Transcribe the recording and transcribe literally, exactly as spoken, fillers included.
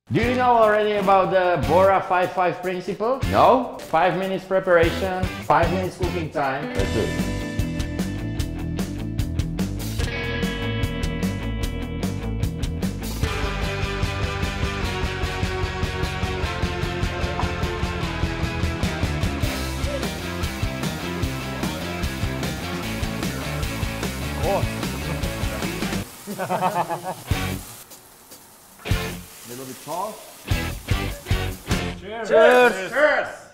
Do you know already about the BORA five five principle? No? Five minutes preparation, five minutes cooking time. Let's do it. Little bit tall. Cheers! Cheers! Cheers!